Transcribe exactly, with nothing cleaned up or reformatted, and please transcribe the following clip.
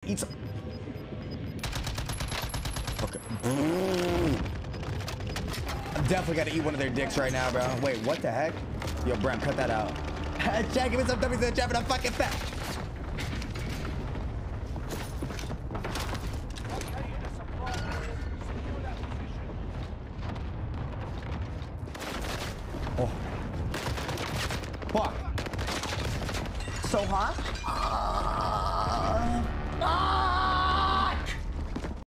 eat some. Okay. I'm definitely gotta eat one of their dicks right now, bro. Wait, what the heck? Yo, Brent, cut that out. Chat, give me some dummies in the chat, but I'm fucking fat. Oh. Fuck. So hot. Uh, uh.